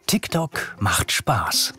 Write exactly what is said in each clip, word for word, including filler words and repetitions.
TikTok macht Spaß.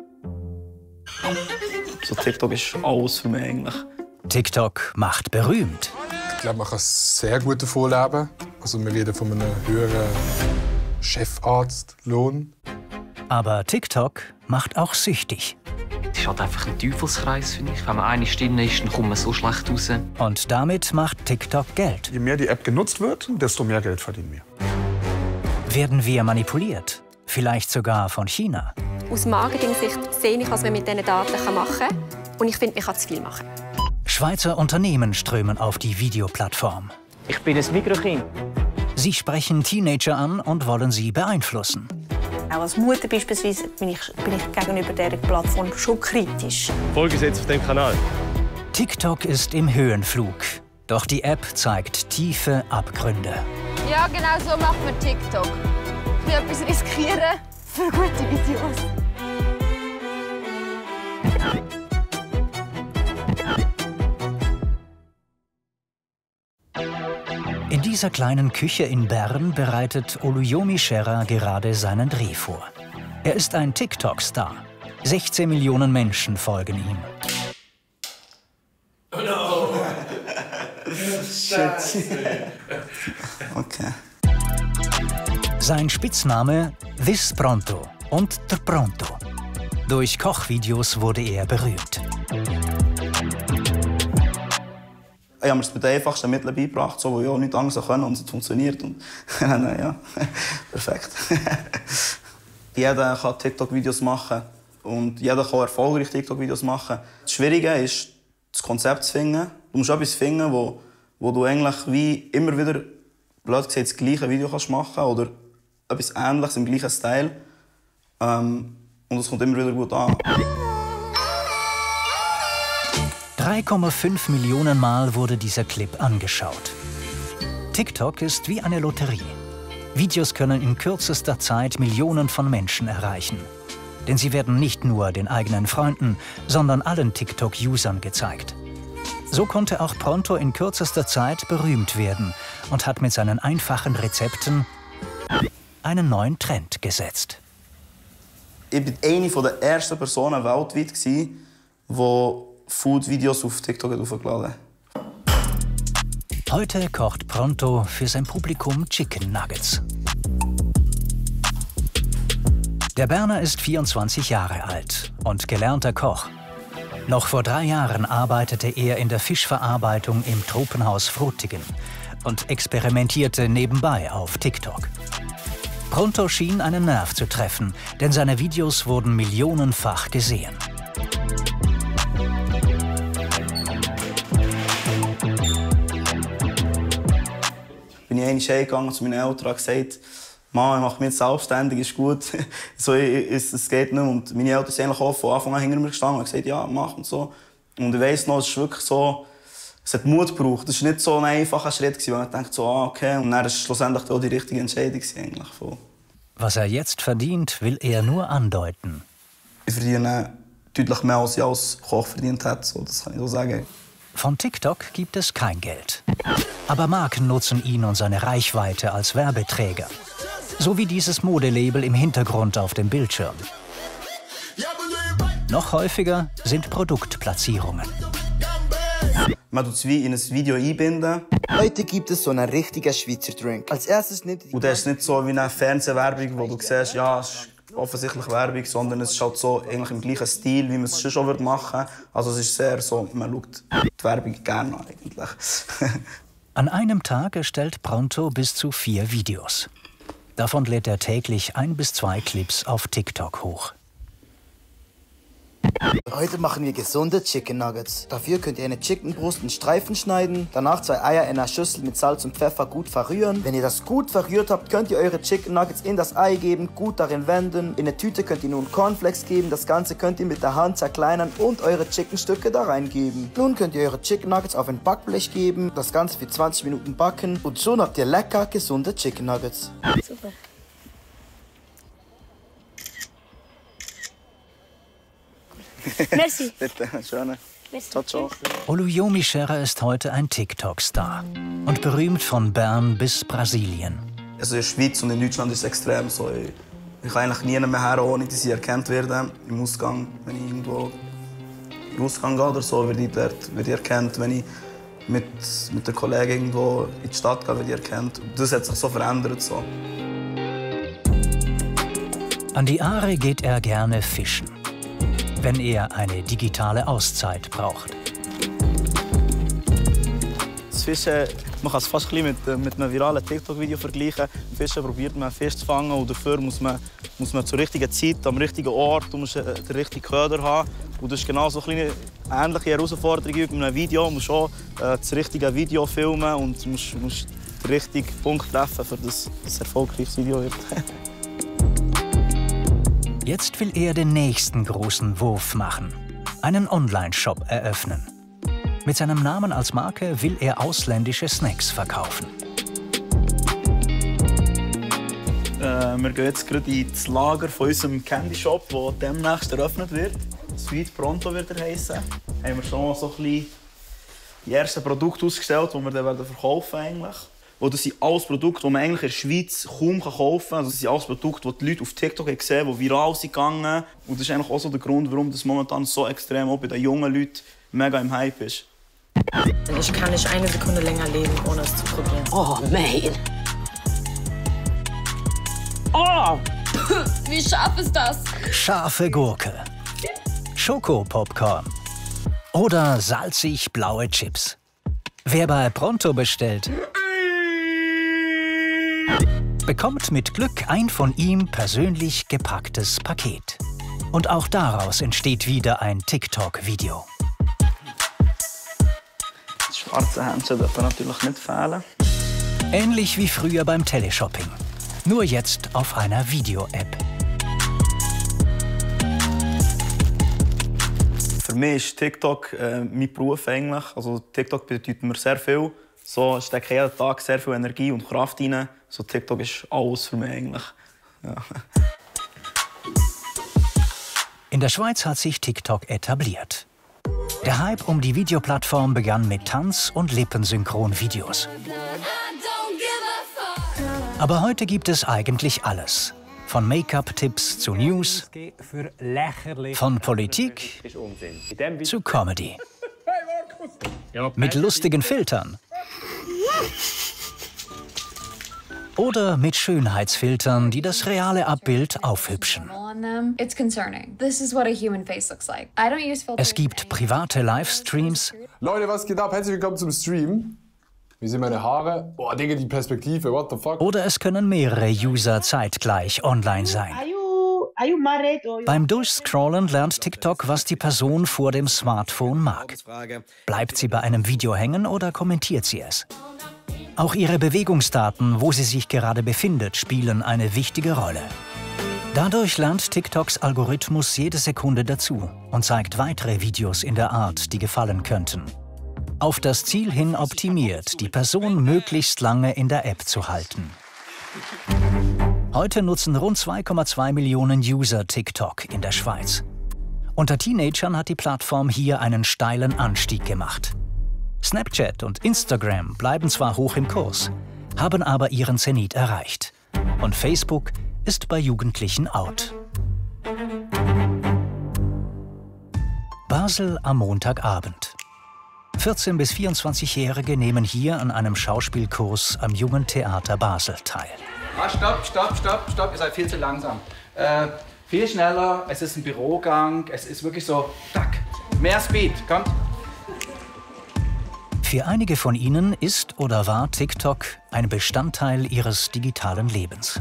So TikTok ist alles für mich eigentlich. TikTok macht berühmt. Ich glaube, man kann sehr gut davon leben. Also wir reden von einem höheren Chefarztlohn. Aber TikTok macht auch süchtig. Es ist halt einfach ein Teufelskreis, finde ich. Wenn man eine Stunde ist, dann kommt man so schlecht raus. Und damit macht TikTok Geld. Je mehr die App genutzt wird, desto mehr Geld verdienen wir. Werden wir manipuliert? Vielleicht sogar von China? Aus Marketing-Sicht sehe ich, was man mit diesen Daten machen kann. Und ich finde, man kann zu viel machen. Schweizer Unternehmen strömen auf die Videoplattform. Ich bin ein Mikrokind. Sie sprechen Teenager an und wollen sie beeinflussen. Auch als Mutter beispielsweise bin ich, bin ich gegenüber dieser Plattform schon kritisch. Folge jetzt auf dem Kanal. TikTok ist im Höhenflug. Doch die App zeigt tiefe Abgründe. Ja, genau so macht man TikTok. Ich will etwas riskieren für gute Videos. In dieser kleinen Küche in Bern bereitet Oluyomi Sherra gerade seinen Dreh vor. Er ist ein TikTok-Star. sechzehn Millionen Menschen folgen ihm. Oh no! Shit. Okay. Sein Spitzname This Pronto und Der Pronto. Durch Kochvideos wurde er berühmt. Ich habe mir das mit den einfachsten Mitteln beigebracht, so, wo ich auch nichts anderes können und es funktioniert. Und ja, perfekt. Jeder kann TikTok-Videos machen und jeder kann erfolgreich TikTok-Videos machen. Das Schwierige ist, das Konzept zu finden. Du musst etwas finden, wo, wo du eigentlich wie immer wieder, blöd gesagt, das gleiche Video kannst machen oder etwas Ähnliches im gleichen Style. Ähm, und es kommt immer wieder gut an. drei Komma fünf Millionen Mal wurde dieser Clip angeschaut. TikTok ist wie eine Lotterie. Videos können in kürzester Zeit Millionen von Menschen erreichen. Denn sie werden nicht nur den eigenen Freunden, sondern allen TikTok-Usern gezeigt. So konnte auch Pronto in kürzester Zeit berühmt werden und hat mit seinen einfachen Rezepten einen neuen Trend gesetzt. Ich war eine der ersten Personen weltweit, die Food-Videos auf TikTok hochgeladen hat. Heute kocht Pronto für sein Publikum Chicken Nuggets. Der Berner ist vierundzwanzig Jahre alt und gelernter Koch. Noch vor drei Jahren arbeitete er in der Fischverarbeitung im Tropenhaus Frutigen und experimentierte nebenbei auf TikTok. Pronto schien einen Nerv zu treffen, denn seine Videos wurden millionenfach gesehen. Bin ich einmal heimgegangen zu meinen Eltern und gesagt, Mama, ich mache mich jetzt selbstständig, ist gut. so, es, es geht nicht mehr. Und meine Eltern sind eigentlich auch von Anfang an hinter mir gestanden und gesagt, ja, mach und so. Und ich weiss noch, es ist wirklich so, es hat Mut gebraucht. Das war nicht so ein einfacher Schritt, weil man denkt so, ah, okay. Und dann war es schlussendlich auch die richtige Entscheidung eigentlich. Was er jetzt verdient, will er nur andeuten. Ich verdiene deutlich mehr, als ich als Koch verdient habe, so, das kann ich so sagen. Von TikTok gibt es kein Geld. Aber Marken nutzen ihn und seine Reichweite als Werbeträger. So wie dieses Modelabel im Hintergrund auf dem Bildschirm. Noch häufiger sind Produktplatzierungen. Man tut es wie in ein Video einbinden. Heute gibt es so einen richtigen Schweizer Drink. Als erstes nimmt Und das ist nicht so wie eine Fernsehwerbung, wo du siehst, ja, es ist offensichtlich Werbung, sondern es ist halt so eigentlich im gleichen Stil, wie man es schon machen würde. Also es ist sehr so, man schaut die Werbung gerne an eigentlich. An einem Tag erstellt Pronto bis zu vier Videos. Davon lädt er täglich ein bis zwei Clips auf TikTok hoch. Heute machen wir gesunde Chicken Nuggets. Dafür könnt ihr eine Chickenbrust in Streifen schneiden, danach zwei Eier in einer Schüssel mit Salz und Pfeffer gut verrühren. Wenn ihr das gut verrührt habt, könnt ihr eure Chicken Nuggets in das Ei geben, gut darin wenden. In eine Tüte könnt ihr nun Cornflakes geben, das Ganze könnt ihr mit der Hand zerkleinern und eure Chickenstücke da reingeben. Nun könnt ihr eure Chicken Nuggets auf ein Backblech geben, das Ganze für zwanzig Minuten backen und schon habt ihr lecker gesunde Chicken Nuggets. Super. Merci. Bitte, schön. Ciao, ciao. Oluyomi Sherra ist heute ein TikTok-Star und berühmt von Bern bis Brasilien. Also in der Schweiz und in Deutschland ist es extrem so. Ich kann eigentlich nie mehr her, ohne dass ich erkannt werde. Im Ausgang, wenn ich irgendwo in den Ausgang gehe oder so, werde ich dort werde ich erkannt. Wenn ich mit, mit den Kollegen irgendwo in die Stadt gehe, werde ich erkannt. Das hat sich so verändert. So. An die Aare geht er gerne fischen, wenn er eine digitale Auszeit braucht. Das Fischen, man kann es fast ein bisschen mit, mit einem viralen TikTok-Video vergleichen. Im Fischen probiert man Fisch zu fangen und dafür muss man, muss man zur richtigen Zeit, am richtigen Ort, du musst den richtigen Köder haben. Und das ist genau so eine ähnliche Herausforderung wie bei einem Video. Du musst auch äh, das richtige Video filmen und musst, musst den richtigen Punkt treffen, für das es ein erfolgreiches Video wird. Jetzt will er den nächsten großen Wurf machen, einen Online-Shop eröffnen. Mit seinem Namen als Marke will er ausländische Snacks verkaufen. Äh, wir gehen jetzt gerade ins Lager von unserem Candy Shop, der demnächst eröffnet wird. Sweet Pronto wird er heissen. Haben wir schon so ein bisschen die ersten Produkte ausgestellt, die wir dann verkaufen eigentlich. Und das sind alles Produkte, die man eigentlich in der Schweiz kaum kaufen kann. Also das sind alles Produkte, die die Leute auf TikTok haben gesehen haben, die viral sind gegangen. Und das ist eigentlich auch so der Grund, warum das momentan so extrem auch bei den jungen Leuten mega im Hype ist. Ich kann nicht eine Sekunde länger leben, ohne es zu probieren. Oh, man. Oh! Wie scharf ist das? Scharfe Gurke, Schokopopcorn oder salzig blaue Chips. Wer bei Pronto bestellt, bekommt mit Glück ein von ihm persönlich gepacktes Paket. Und auch daraus entsteht wieder ein TikTok-Video. Das schwarze Händchen darf natürlich nicht fehlen. Ähnlich wie früher beim Teleshopping. Nur jetzt auf einer Video-App. Für mich ist TikTok äh, mein Beruf eigentlich. Also TikTok bedeutet mir sehr viel. So stecke ich jeden Tag sehr viel Energie und Kraft rein. So TikTok ist alles für mich eigentlich. Ja. In der Schweiz hat sich TikTok etabliert. Der Hype um die Videoplattform begann mit Tanz- und Lippensynchron-Videos. Aber heute gibt es eigentlich alles. Von Make-up-Tipps zu News, von Politik zu Comedy. Mit lustigen Filtern. Oder mit Schönheitsfiltern, die das reale Abbild aufhübschen. Es gibt private Livestreams. Leute, was geht ab? Herzlich willkommen zum Stream. Wie sind meine Haare? Boah, Digga, die Perspektive, what the fuck? Oder es können mehrere User zeitgleich online sein. Beim Durchscrollen lernt TikTok, was die Person vor dem Smartphone mag. Bleibt sie bei einem Video hängen oder kommentiert sie es? Auch ihre Bewegungsdaten, wo sie sich gerade befindet, spielen eine wichtige Rolle. Dadurch lernt TikToks Algorithmus jede Sekunde dazu und zeigt weitere Videos in der Art, die gefallen könnten. Auf das Ziel hin optimiert, die Person möglichst lange in der App zu halten. Heute nutzen rund zwei Komma zwei Millionen User TikTok in der Schweiz. Unter Teenagern hat die Plattform hier einen steilen Anstieg gemacht. Snapchat und Instagram bleiben zwar hoch im Kurs, haben aber ihren Zenit erreicht. Und Facebook ist bei Jugendlichen out. Basel am Montagabend. vierzehn- bis vierundzwanzigjährige nehmen hier an einem Schauspielkurs am Jungen Theater Basel teil. Ah, stopp, stopp, stopp, stopp, ihr seid viel zu langsam. Äh, viel schneller, es ist ein Bürogang, es ist wirklich so, tack, mehr Speed, kommt. Für einige von ihnen ist oder war TikTok ein Bestandteil ihres digitalen Lebens.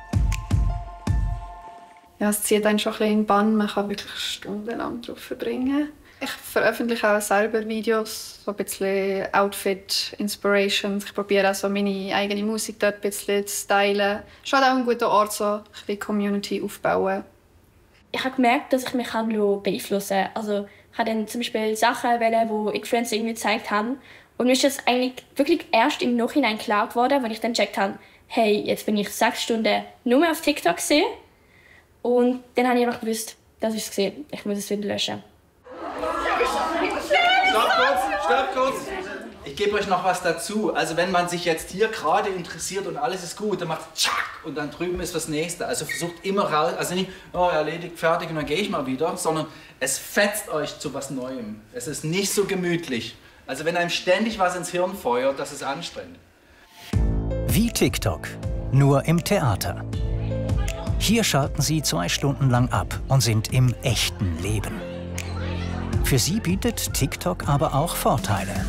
Ja, es zieht einen schon ein bisschen in den Bann, man kann wirklich stundenlang darauf verbringen. Ich veröffentliche auch selber Videos, so ein bisschen Outfit-Inspirations. Ich probiere auch so meine eigene Musik dort ein bisschen zu stylen. Schon auch ein guter Ort, so ein bisschen Community aufbauen. Ich habe gemerkt, dass ich mich beeinflussen kann. Also, ich habe dann zum Beispiel Sachen wählen, die Influencer irgendwie gezeigt haben. Und mir ist das eigentlich wirklich erst im Nachhinein klar geworden, weil ich dann gecheckt habe, hey, jetzt bin ich sechs Stunden nur auf TikTok gesehen. Und dann habe ich einfach gewusst, das ist es gesehen. Ich muss es wieder löschen. Stopp kurz, stopp kurz. Ich gebe euch noch was dazu. Also wenn man sich jetzt hier gerade interessiert und alles ist gut, dann macht es tschack und dann drüben ist das nächste. Also versucht immer raus, also nicht, oh erledigt, fertig und dann gehe ich mal wieder, sondern es fetzt euch zu was Neuem. Es ist nicht so gemütlich. Also wenn einem ständig was ins Hirn feuert, das ist anstrengend. Wie TikTok, nur im Theater. Hier schalten sie zwei Stunden lang ab und sind im echten Leben. Für sie bietet TikTok aber auch Vorteile.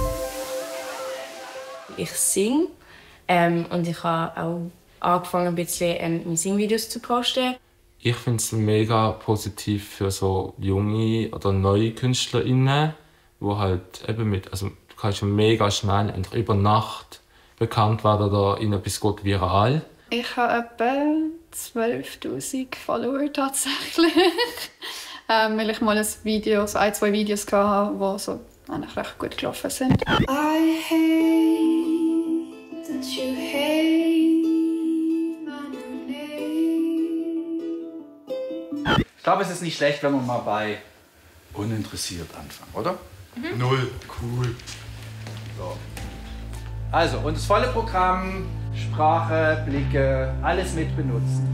Ich singe ähm, und ich habe auch angefangen, ein bisschen ähm, meine Singvideos zu posten. Ich finde es mega positiv für so junge oder neue KünstlerInnen, wo halt eben mit, also du kannst ja mega schnell über Nacht bekannt werden oder in etwas geht viral. Ich habe etwa zwölftausend Follower tatsächlich, ähm, weil ich mal ein Video, so ein, zwei Videos hatte, die so eigentlich recht gut gelaufen sind. I hate that you hate my new name. Ich glaube, es ist nicht schlecht, wenn man mal bei uninteressiert anfangen, oder? Mhm. Null. Cool. So. Also, und das volle Programm, Sprache, Blicke, alles mit benutzen.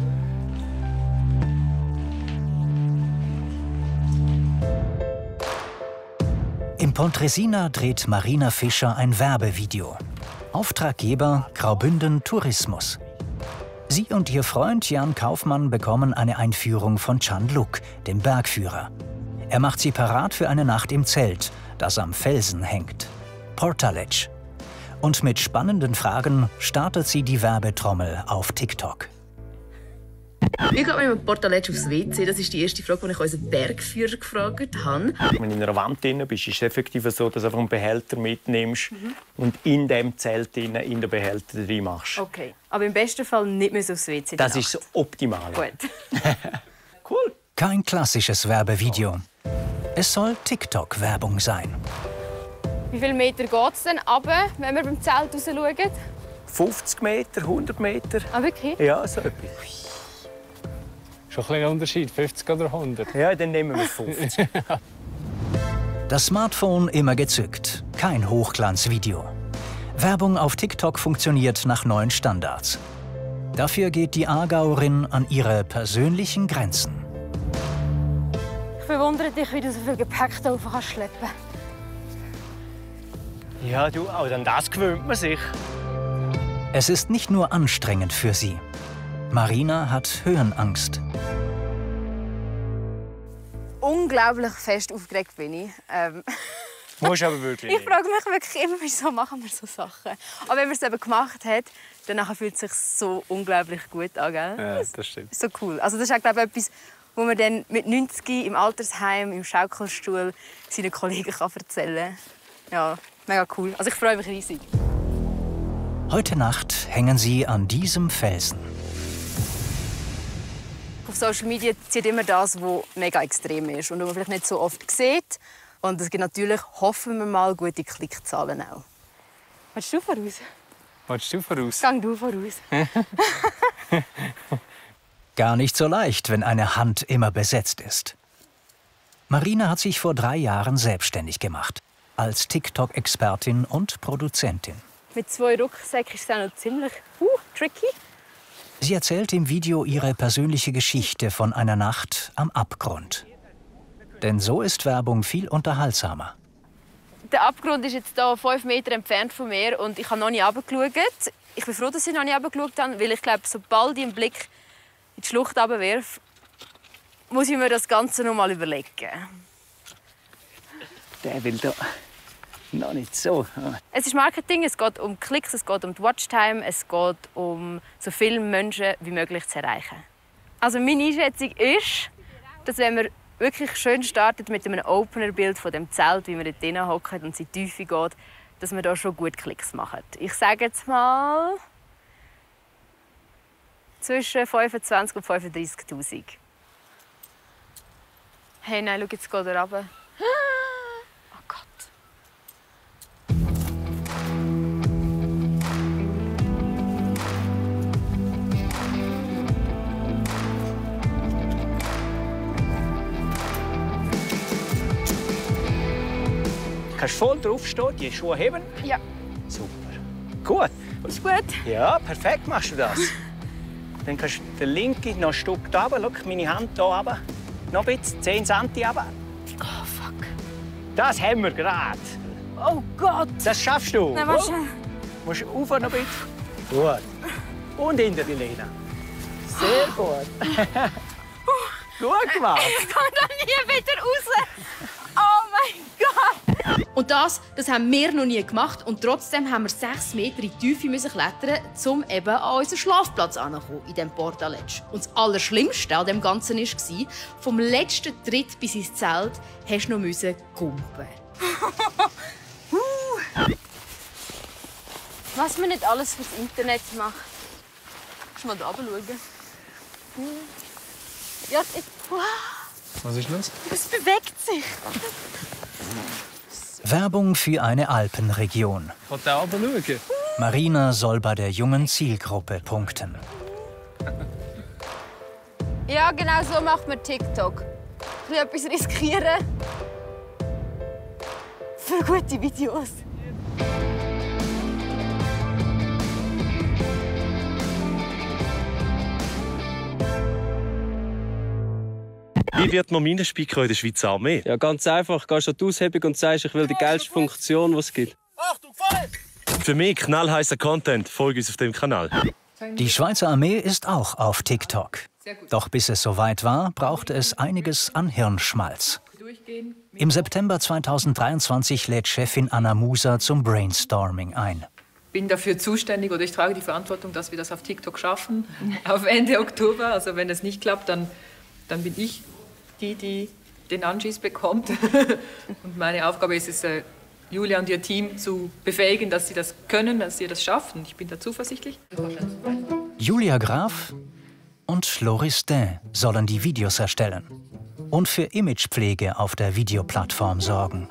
Im Pontresina dreht Marina Fischer ein Werbevideo. Auftraggeber Graubünden Tourismus. Sie und ihr Freund Jan Kaufmann bekommen eine Einführung von Can Luc, dem Bergführer. Er macht sie parat für eine Nacht im Zelt, das am Felsen hängt. Portaledge. Und mit spannenden Fragen startet sie die Werbetrommel auf TikTok. Wie geht man mit Portaledge aufs W C? Das ist die erste Frage, die ich unseren Bergführer gefragt habe. Wenn du in einer Wand drin bist, ist es effektiv so, dass du einfach einen Behälter mitnimmst mhm. und in dem Zelt drin, in den Behälter drin machst. Okay, aber im besten Fall nicht mehr aufs W C. Das ist das Optimale. Gut. Cool. Kein klassisches Werbevideo. Es soll TikTok-Werbung sein. Wie viele Meter geht es denn runter, wenn wir beim Zelt raus schauen? fünfzig Meter, hundert Meter. Ah, wirklich? Ja, so etwas. Schon ein kleiner Unterschied, fünfzig oder hundert? Ja, dann nehmen wir fünfzig. Das Smartphone immer gezückt. Kein Hochglanzvideo. Werbung auf TikTok funktioniert nach neuen Standards. Dafür geht die Aargauerin an ihre persönlichen Grenzen. Ich bewundere dich, wie du so viel Gepäck hier rauf kannst schleppen. Ja, du, auch an das gewöhnt man sich. Es ist nicht nur anstrengend für sie. Marina hat Höhenangst. Unglaublich fest aufgeregt bin ich. Ähm. Musst aber wirklich. Ich frage mich wirklich immer, wieso machen wir so Sachen. Aber wenn man es eben gemacht hat, dann fühlt es sich so unglaublich gut an. Gell? Ja, das stimmt. So cool. Also das ist auch, glaube ich, etwas, wo man dann mit neunzig im Altersheim, im Schaukelstuhl seinen Kollegen kann erzählen kann. Ja, mega cool. Also ich freue mich riesig. Heute Nacht hängen sie an diesem Felsen. Auf Social Media zieht immer das, was mega extrem ist und was man vielleicht nicht so oft sieht. Und es gibt natürlich, hoffen wir mal, gute Klickzahlen auch. Willst du voraus? Willst du voraus? Gang du voraus. Gar nicht so leicht, wenn eine Hand immer besetzt ist. Marina hat sich vor drei Jahren selbstständig gemacht. Als TikTok-Expertin und Produzentin. Mit zwei Rucksäcken ist es auch noch ziemlich uh, tricky. Sie erzählt im Video ihre persönliche Geschichte von einer Nacht am Abgrund. Denn so ist Werbung viel unterhaltsamer. Der Abgrund ist jetzt hier fünf Meter entfernt von mir und ich habe noch nicht runtergeschaut. Ich bin froh, dass ich noch nicht runtergeschaut habe, weil ich glaube, sobald ich einen Blick in die Schlucht runterwerfe, muss ich mir das Ganze noch mal überlegen. Der will da noch nicht so. Es ist Marketing, es geht um Klicks, es geht um die Watchtime, es geht um so viele Menschen wie möglich zu erreichen. Also meine Einschätzung ist, dass wenn wir wirklich schön startet mit einem Opener-Bild von dem Zelt, wie wir dort drinnen hocken und es in die Tiefe geht, dass wir da schon gut Klicks machen. Ich sage jetzt mal zwischen fünfundzwanzigtausend und fünfunddreißigtausend. Hey, nein, schau, jetzt geht er runter. Oh Gott. kannst voll draufstehen, die Schuhe heben. Ja. Super. Gut. Ist gut. Ja, perfekt machst du das. Dann kannst du den linken noch ein Stück da runter. Schau, meine Hand hier runter. Noch ein bisschen, zehn Zentimeter runter. Oh, fuck. Das haben wir gerade. Oh Gott. Das schaffst du. Nein, warte. Oh. Musst du rauf noch ein bisschen. Gut. Und hinter die Lena. Sehr gut. Gut gemacht. Ich komme da nie wieder raus. Oh mein Gott. Und das, das haben wir noch nie gemacht. Und trotzdem haben wir sechs Meter in die Tiefe müssen klettern, um eben an unseren Schlafplatz anzukommen, in diesem Portaletsch. Und das Allerschlimmste an dem Ganzen war, vom letzten Tritt bis ins Zelt hast du noch gumpen. Was man nicht alles fürs Internet macht. Kannst du mal da oben schauen? Ja, ich, wow. Was ist los? Es bewegt sich. Werbung für eine Alpenregion. Kannst du da oben schauen? Marina soll bei der jungen Zielgruppe punkten. Ja, genau so macht man TikTok. Ein bisschen etwas riskieren. Für gute Videos. Wie wird man Minenspiker in der Schweizer Armee? Ja, ganz einfach. Gehst du an die Aushebung und sagst, ich will die geilste Funktion, die es gibt. Für mich knallheißer Content. Folge uns auf dem Kanal. Die Schweizer Armee ist auch auf TikTok. Doch bis es soweit war, brauchte es einiges an Hirnschmalz. Im September zweitausenddreiundzwanzig lädt Chefin Anna Musa zum Brainstorming ein. Ich bin dafür zuständig oder ich trage die Verantwortung, dass wir das auf TikTok schaffen, auf Ende Oktober. Also wenn es nicht klappt, dann, dann bin ich die, die den Anschiss bekommt. Und meine Aufgabe ist es, Julia und ihr Team zu befähigen, dass sie das können, dass sie das schaffen. Ich bin da zuversichtlich. Julia Graf und Floristin sollen die Videos erstellen und für Imagepflege auf der Videoplattform sorgen.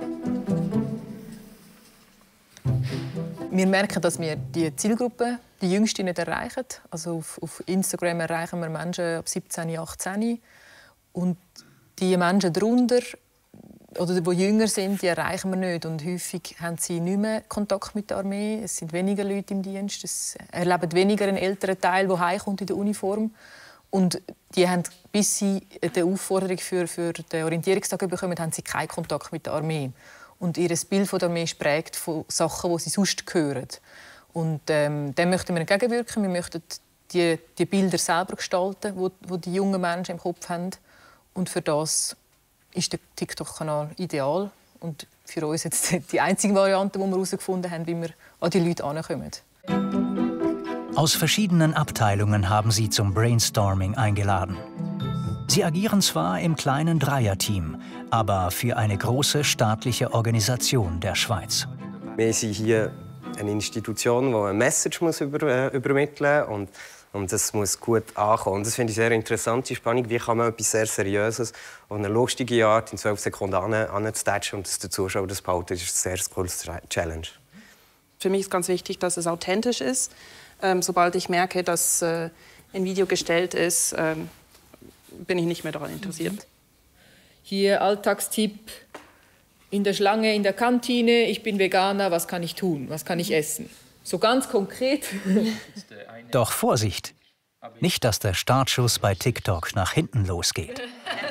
Wir merken, dass wir die Zielgruppe, die Jüngsten, nicht erreichen. Also auf, auf Instagram erreichen wir Menschen ab siebzehn, achtzehn. Und die Menschen darunter, oder die jünger sind, die erreichen wir nicht. Und häufig haben sie nicht mehr Kontakt mit der Armee. Es sind weniger Leute im Dienst. Es erleben weniger einen älteren Teil, der heimkommt in der Uniform. Und die haben, bis sie die Aufforderung für, für den Orientierungstag bekommen, haben sie keinen Kontakt mit der Armee. Und ihr Bild von der Armee ist geprägt von Sachen, die sie sonst hören. Und ähm, dem möchten wir entgegenwirken. Wir möchten die, die Bilder selber gestalten, die die jungen Menschen im Kopf haben. Und für das ist der TikTok-Kanal ideal. Und für uns jetzt die einzige Variante, die wir herausgefunden haben, wie wir an die Leute herankommen. Aus verschiedenen Abteilungen haben sie zum Brainstorming eingeladen. Sie agieren zwar im kleinen Dreierteam, aber für eine große staatliche Organisation der Schweiz. Wir sind hier eine Institution, die eine Message muss über, äh, übermitteln muss. Und, und das muss gut ankommen. Und das finde ich sehr interessant, die Spannung. Wie kann man etwas sehr Seriöses auf eine lustige Art in zwölf Sekunden anzutatschen und das der Zuschauer das behalten, das ist eine sehr coole Challenge. Für mich ist ganz wichtig, dass es authentisch ist. Ähm, sobald ich merke, dass äh, ein Video gestellt ist, ähm, bin ich nicht mehr daran interessiert. Hier Alltagstipp in der Schlange, in der Kantine. Ich bin Veganer, was kann ich tun? Was kann ich essen? So ganz konkret. Doch Vorsicht! Nicht, dass der Startschuss bei TikTok nach hinten losgeht.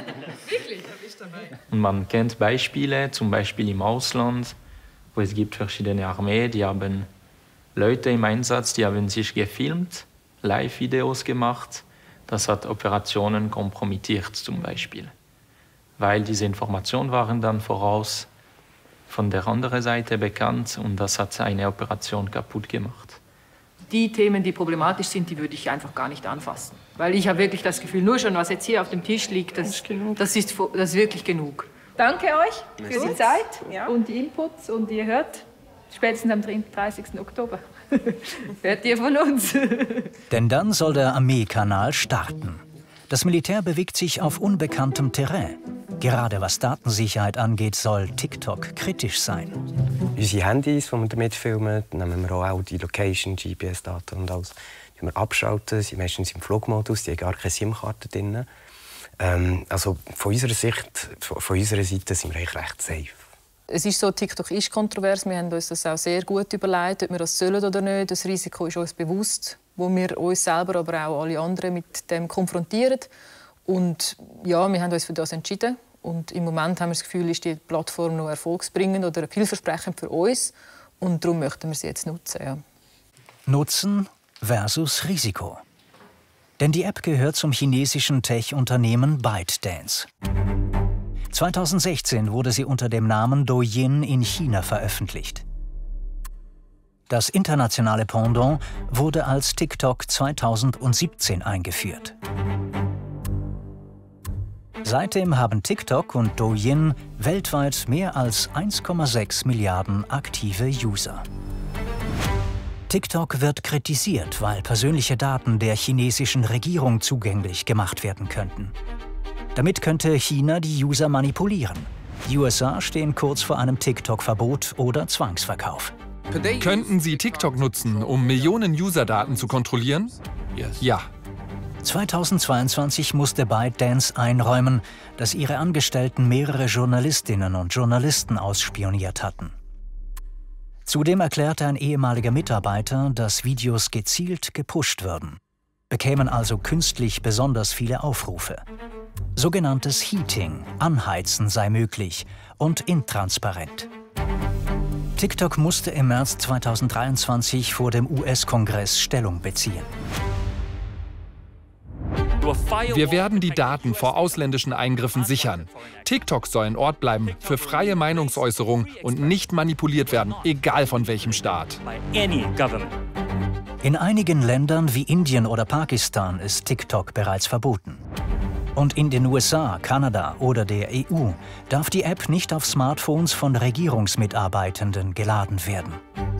Und man kennt Beispiele, zum Beispiel im Ausland, wo es gibt verschiedene Armeen, die haben Leute im Einsatz, die haben sich gefilmt, Live-Videos gemacht. Das hat Operationen kompromittiert zum Beispiel. Weil diese Informationen waren dann voraus von der anderen Seite bekannt und das hat eine Operation kaputt gemacht. Die Themen, die problematisch sind, die würde ich einfach gar nicht anfassen. Weil ich habe wirklich das Gefühl, nur schon was jetzt hier auf dem Tisch liegt, das, das, ist, das ist wirklich genug. Danke euch für die Zeit und die Inputs. Und ihr hört spätestens am dreißigsten Oktober. Hört ihr von uns? Denn dann soll der Armeekanal starten. Das Militär bewegt sich auf unbekanntem Terrain. Gerade was Datensicherheit angeht, soll TikTok kritisch sein. Unsere Handys, die wir damit filmen, nehmen wir auch die Location, G P S-Daten und alles. Die wir abschalten, sind meistens im Flugmodus, die haben gar keine SIM-Karte drin. Ähm, also von unserer Sicht, von unserer Seite sind wir eigentlich recht safe. Es ist so, TikTok ist kontrovers. Wir haben uns das auch sehr gut überlegt, ob wir das sollen oder nicht. Das Risiko ist uns bewusst, wo wir uns selber, aber auch alle anderen mit dem konfrontieren. Und ja, wir haben uns für das entschieden. Und im Moment haben wir das Gefühl, ist die Plattform noch erfolgsbringend oder vielversprechend für uns. Und darum möchten wir sie jetzt nutzen. Ja. Nutzen versus Risiko. Denn die App gehört zum chinesischen Tech-Unternehmen ByteDance. zweitausendsechzehn wurde sie unter dem Namen Douyin in China veröffentlicht. Das internationale Pendant wurde als TikTok zweitausendsiebzehn eingeführt. Seitdem haben TikTok und Douyin weltweit mehr als eins Komma sechs Milliarden aktive User. TikTok wird kritisiert, weil persönliche Daten der chinesischen Regierung zugänglich gemacht werden könnten. Damit könnte China die User manipulieren. Die U S A stehen kurz vor einem TikTok-Verbot oder Zwangsverkauf. Könnten Sie TikTok nutzen, um Millionen User-Daten zu kontrollieren? Ja. zweitausendzweiundzwanzig musste ByteDance einräumen, dass ihre Angestellten mehrere Journalistinnen und Journalisten ausspioniert hatten. Zudem erklärte ein ehemaliger Mitarbeiter, dass Videos gezielt gepusht würden, bekämen also künstlich besonders viele Aufrufe. Sogenanntes Heating, Anheizen sei möglich und intransparent. TikTok musste im März zweitausenddreiundzwanzig vor dem U S-Kongress Stellung beziehen. Wir werden die Daten vor ausländischen Eingriffen sichern. TikTok soll ein Ort bleiben für freie Meinungsäußerung und nicht manipuliert werden, egal von welchem Staat. In einigen Ländern wie Indien oder Pakistan ist TikTok bereits verboten. Und in den U S A, Kanada oder der E U darf die App nicht auf Smartphones von Regierungsmitarbeitenden geladen werden.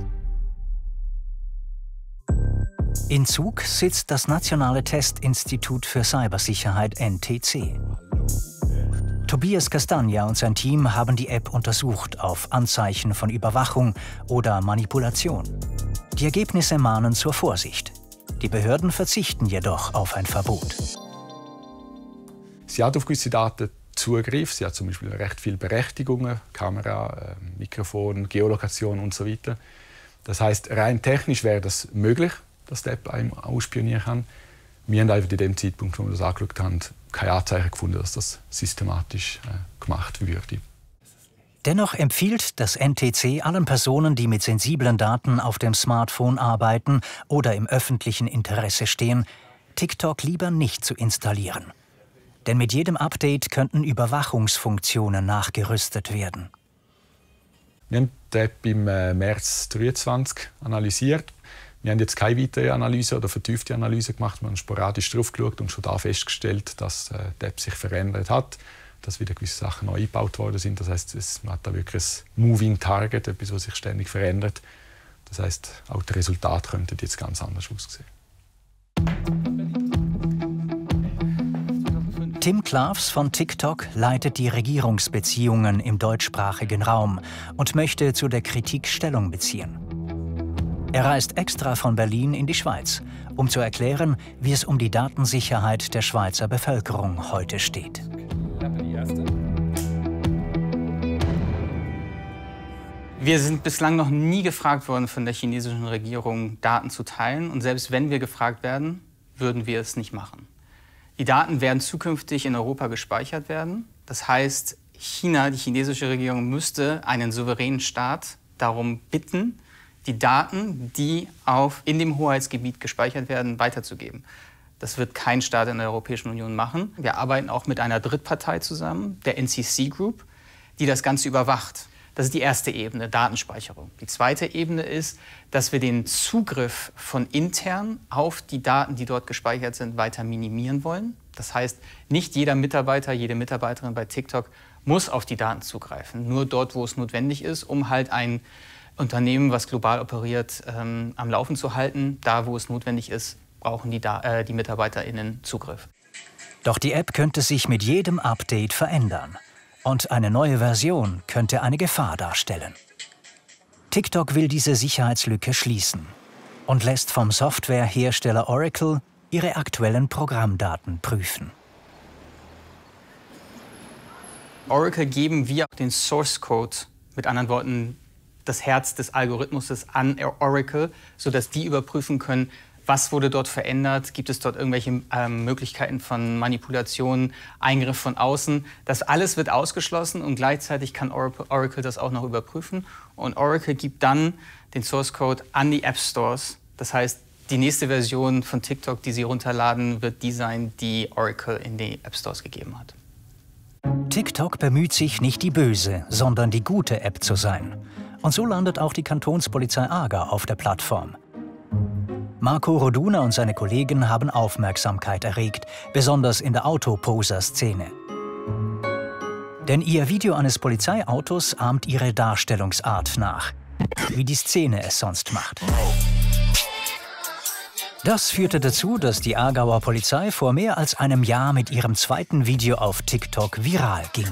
In Zug sitzt das Nationale Testinstitut für Cybersicherheit N T C. Tobias Castagna und sein Team haben die App untersucht auf Anzeichen von Überwachung oder Manipulation. Die Ergebnisse mahnen zur Vorsicht. Die Behörden verzichten jedoch auf ein Verbot. Sie hat auf gewisse Daten Zugriff. Sie hat zum Beispiel recht viele Berechtigungen, Kamera, Mikrofon, Geolokation und so weiter. Das heißt, rein technisch wäre das möglich, dass die App einem ausspionieren kann. Wir haben einfach in dem Zeitpunkt, wo wir das angeschaut haben, keine Anzeichen gefunden, dass das systematisch äh, gemacht würde. Dennoch empfiehlt das N T C allen Personen, die mit sensiblen Daten auf dem Smartphone arbeiten oder im öffentlichen Interesse stehen, TikTok lieber nicht zu installieren. Denn mit jedem Update könnten Überwachungsfunktionen nachgerüstet werden. Wir haben die App im März zweitausenddreiundzwanzig analysiert. Wir haben jetzt keine weitere Analyse oder vertiefte Analyse gemacht. Wir haben sporadisch drauf geschaut und schon da festgestellt, dass die App sich verändert hat, dass wieder gewisse Sachen neu eingebaut worden sind. Das heißt, man hat da wirklich ein Moving Target, etwas, was sich ständig verändert. Das heißt, auch die Resultate könnten jetzt ganz anders aussehen. Tim Klaffs von TikTok leitet die Regierungsbeziehungen im deutschsprachigen Raum und möchte zu der Kritik Stellung beziehen. Er reist extra von Berlin in die Schweiz, um zu erklären, wie es um die Datensicherheit der Schweizer Bevölkerung heute steht. Wir sind bislang noch nie gefragt worden von der chinesischen Regierung, Daten zu teilen. Und selbst wenn wir gefragt werden, würden wir es nicht machen. Die Daten werden zukünftig in Europa gespeichert werden. Das heißt, China, die chinesische Regierung, müsste einen souveränen Staat darum bitten, die Daten, die auf, in dem Hoheitsgebiet gespeichert werden, weiterzugeben. Das wird kein Staat in der Europäischen Union machen. Wir arbeiten auch mit einer Drittpartei zusammen, der N C C Group, die das Ganze überwacht. Das ist die erste Ebene, Datenspeicherung. Die zweite Ebene ist, dass wir den Zugriff von intern auf die Daten, die dort gespeichert sind, weiter minimieren wollen. Das heißt, nicht jeder Mitarbeiter, jede Mitarbeiterin bei TikTok muss auf die Daten zugreifen. Nur dort, wo es notwendig ist, um halt ein Unternehmen, was global operiert, ähm, am Laufen zu halten. Da, wo es notwendig ist, brauchen die, da äh, die MitarbeiterInnen Zugriff. Doch die App könnte sich mit jedem Update verändern. Und eine neue Version könnte eine Gefahr darstellen. TikTok will diese Sicherheitslücke schließen und lässt vom Softwarehersteller Oracle ihre aktuellen Programmdaten prüfen. Oracle geben wir den Source Code Mit anderen Worten, das Herz des Algorithmus an Oracle, sodass die überprüfen können, was wurde dort verändert, gibt es dort irgendwelche ähm, Möglichkeiten von Manipulation, Eingriff von außen. Das alles wird ausgeschlossen und gleichzeitig kann Oracle das auch noch überprüfen. Und Oracle gibt dann den Source Code an die App Stores. Das heißt, die nächste Version von TikTok, die Sie runterladen, wird die sein, die Oracle in die App Stores gegeben hat. TikTok bemüht sich, nicht die böse, sondern die gute App zu sein. Und so landet auch die Kantonspolizei Aargau auf der Plattform. Marco Roduna und seine Kollegen haben Aufmerksamkeit erregt, besonders in der Autoposer-Szene. Denn ihr Video eines Polizeiautos ahmt ihre Darstellungsart nach, wie die Szene es sonst macht. Das führte dazu, dass die Aargauer Polizei vor mehr als einem Jahr mit ihrem zweiten Video auf TikTok viral ging.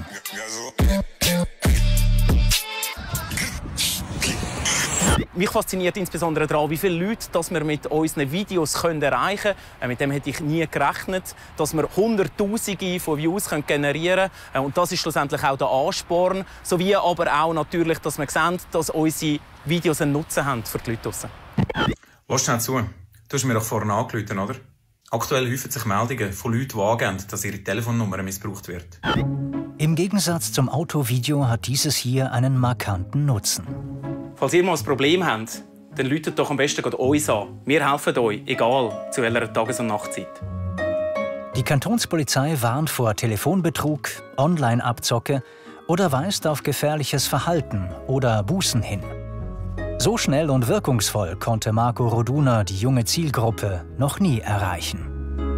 Mich fasziniert insbesondere daran, wie viele Leute dass wir mit unseren Videos können erreichen können. Mit dem hätte ich nie gerechnet, dass wir Hunderttausende von Views generieren können. Und das ist schlussendlich auch der Ansporn. Sowie aber auch natürlich, dass wir sehen, dass unsere Videos einen Nutzen haben für die Leute draussen. Lass schnell zu. Du hast mir doch vorhin angerufen, oder? Aktuell häufen sich Meldungen von Leuten, die angeben, dass ihre Telefonnummer missbraucht wird. Im Gegensatz zum Autovideo hat dieses hier einen markanten Nutzen. Falls ihr mal ein Problem habt, dann läutet doch am besten uns an. Wir helfen euch, egal zu welcher Tages- und Nachtzeit. Die Kantonspolizei warnt vor Telefonbetrug, Online-Abzocke oder weist auf gefährliches Verhalten oder Bußen hin. So schnell und wirkungsvoll konnte Marco Roduna die junge Zielgruppe noch nie erreichen.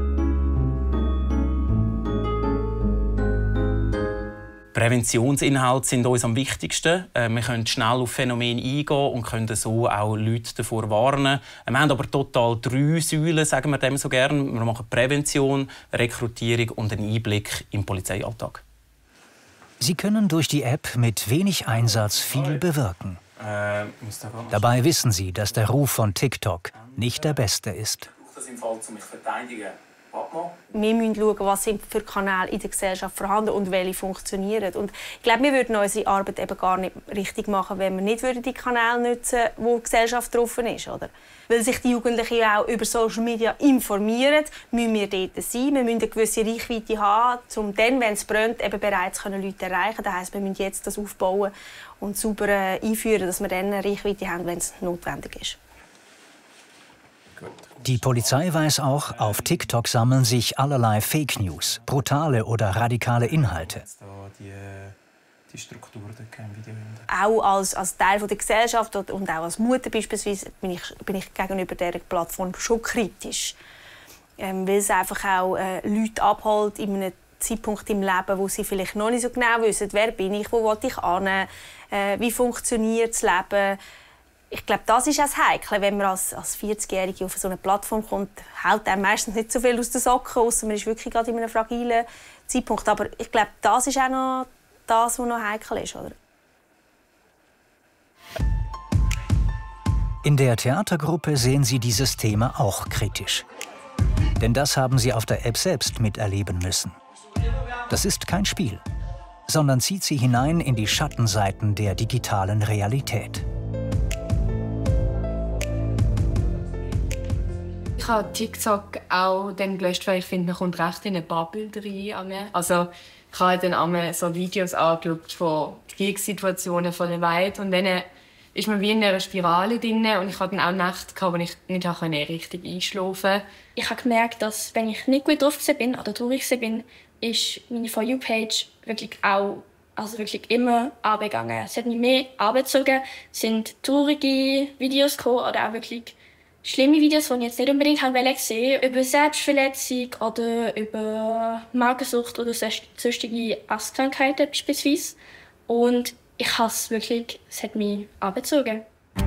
Präventionsinhalte sind uns am wichtigsten. Wir können schnell auf Phänomene eingehen und können so auch Leute davor warnen. Wir haben aber total drei Säulen, sagen wir dem so gerne. Wir machen Prävention, Rekrutierung und einen Einblick im Polizeialltag. Sie können durch die App mit wenig Einsatz viel bewirken. Äh, Dabei wissen Sie, dass der Ruf von TikTok nicht der beste ist. Das im Fall, um mich zu verteidigen. Wir müssen schauen, was sind für Kanäle in der Gesellschaft vorhanden und welche funktionieren. Und ich glaube, wir würden unsere Arbeit eben gar nicht richtig machen, wenn wir nicht die Kanäle nutzen würden, wo die Gesellschaft drauf ist. Oder? Weil sich die Jugendlichen auch über Social Media informieren, müssen wir dort sein. Wir müssen eine gewisse Reichweite haben, um dann, wenn es brennt, eben bereits Leute erreichen können. Das heisst, wir müssen jetzt das aufbauen und sauber einführen, dass wir dann eine Reichweite haben, wenn es notwendig ist. Die Polizei weiß auch, auf TikTok sammeln sich allerlei Fake News, brutale oder radikale Inhalte. Die Struktur auch als, als Teil der Gesellschaft und auch als Mutter beispielsweise bin ich, bin ich gegenüber dieser Plattform schon kritisch. Ähm, weil es einfach auch äh, Leute abholt in einem Zeitpunkt im Leben, wo sie vielleicht noch nicht so genau wissen, wer bin ich, wo will ich hin, äh, wie funktioniert das Leben. Ich glaube, das ist das Heikle, wenn man als, als vierzigjährige auf so eine Plattform kommt, hält einem meistens nicht so viel aus den Socken, ausser man ist wirklich gerade in einem fragilen Zeitpunkt. Aber ich glaube, das ist auch noch das, was noch heikel ist, oder? In der Theatergruppe sehen Sie dieses Thema auch kritisch. Denn das haben Sie auf der App selbst miterleben müssen. Das ist kein Spiel, sondern zieht Sie hinein in die Schattenseiten der digitalen Realität. Ich habe TikTok auch dann gelöscht, weil ich finde, man kommt recht in eine Bubble rein. Also ich habe dann einmal so Videos angeschaut von Kriegssituationen von der Welt und dann ist man wie in einer Spirale drin und ich hatte dann auch Nächte, wo ich nicht richtig einschlafen konnte. Ich habe gemerkt, dass wenn ich nicht gut drauf bin oder traurig bin, ist meine For You-Page wirklich auch also wirklich immer abgegangen. Es hat mich mehr abgezogen, es sind traurige Videos gekommen oder auch wirklich schlimme Videos, die ich jetzt nicht unbedingt sehen wollte, über Selbstverletzung oder über Magersucht oder sonstige Astkrankheiten beispielsweise. Und ich hasse wirklich, es hat mich abgezogen.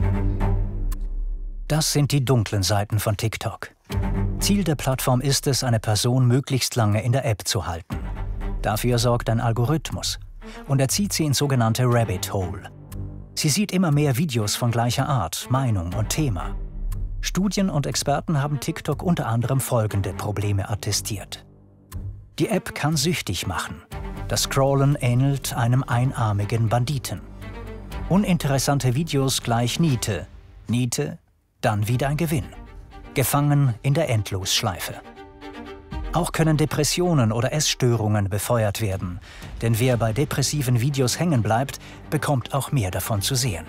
Das sind die dunklen Seiten von TikTok. Ziel der Plattform ist es, eine Person möglichst lange in der App zu halten. Dafür sorgt ein Algorithmus und er zieht sie ins sogenannte Rabbit Hole. Sie sieht immer mehr Videos von gleicher Art, Meinung und Thema. Studien und Experten haben TikTok unter anderem folgende Probleme attestiert. Die App kann süchtig machen. Das Scrollen ähnelt einem einarmigen Banditen. Uninteressante Videos gleich Niete. Niete, dann wieder ein Gewinn. Gefangen in der Endlosschleife. Auch können Depressionen oder Essstörungen befeuert werden. Denn wer bei depressiven Videos hängen bleibt, bekommt auch mehr davon zu sehen.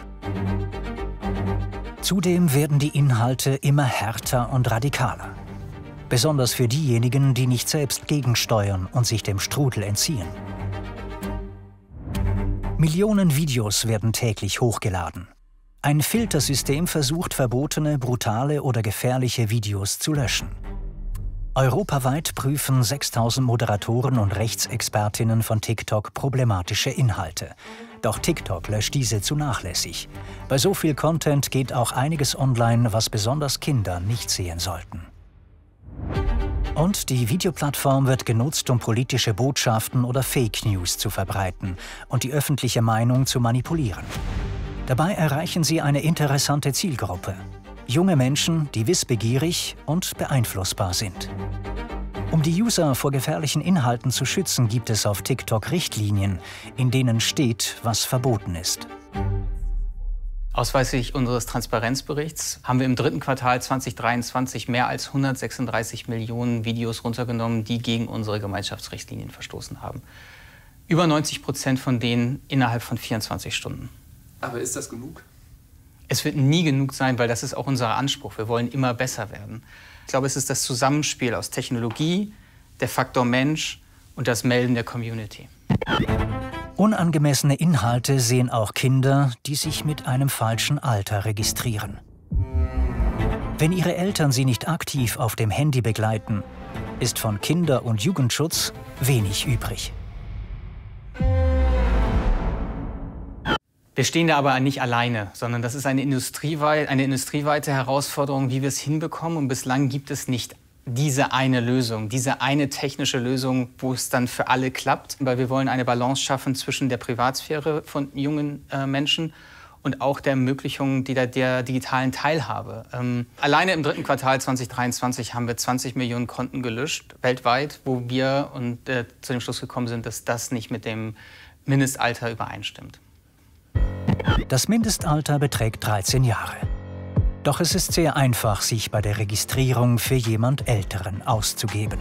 Zudem werden die Inhalte immer härter und radikaler. Besonders für diejenigen, die nicht selbst gegensteuern und sich dem Strudel entziehen. Millionen Videos werden täglich hochgeladen. Ein Filtersystem versucht, verbotene, brutale oder gefährliche Videos zu löschen. Europaweit prüfen sechstausend Moderatoren und Rechtsexpertinnen von TikTok problematische Inhalte. Doch TikTok löscht diese zu nachlässig. Bei so viel Content geht auch einiges online, was besonders Kinder nicht sehen sollten. Und die Videoplattform wird genutzt, um politische Botschaften oder Fake News zu verbreiten und die öffentliche Meinung zu manipulieren. Dabei erreichen sie eine interessante Zielgruppe. Junge Menschen, die wissbegierig und beeinflussbar sind. Um die User vor gefährlichen Inhalten zu schützen, gibt es auf TikTok Richtlinien, in denen steht, was verboten ist. Ausweislich unseres Transparenzberichts haben wir im dritten Quartal zweitausenddreiundzwanzig mehr als hundertsechsunddreißig Millionen Videos runtergenommen, die gegen unsere Gemeinschaftsrichtlinien verstoßen haben. Über neunzig Prozent von denen innerhalb von vierundzwanzig Stunden. Aber ist das genug? Es wird nie genug sein, weil das ist auch unser Anspruch. Wir wollen immer besser werden. Ich glaube, es ist das Zusammenspiel aus Technologie, der Faktor Mensch und das Melden der Community. Unangemessene Inhalte sehen auch Kinder, die sich mit einem falschen Alter registrieren. Wenn ihre Eltern sie nicht aktiv auf dem Handy begleiten, ist von Kinder- und Jugendschutz wenig übrig. Wir stehen da aber nicht alleine, sondern das ist eine, industriewei eine industrieweite Herausforderung, wie wir es hinbekommen. Und bislang gibt es nicht diese eine Lösung, diese eine technische Lösung, wo es dann für alle klappt. Weil wir wollen eine Balance schaffen zwischen der Privatsphäre von jungen äh, Menschen und auch der Ermöglichung der, der digitalen Teilhabe. Ähm, alleine im dritten Quartal zweitausenddreiundzwanzig haben wir zwanzig Millionen Konten gelöscht, weltweit, wo wir und, äh, zu dem Schluss gekommen sind, dass das nicht mit dem Mindestalter übereinstimmt. Das Mindestalter beträgt dreizehn Jahre. Doch es ist sehr einfach, sich bei der Registrierung für jemand Älteren auszugeben.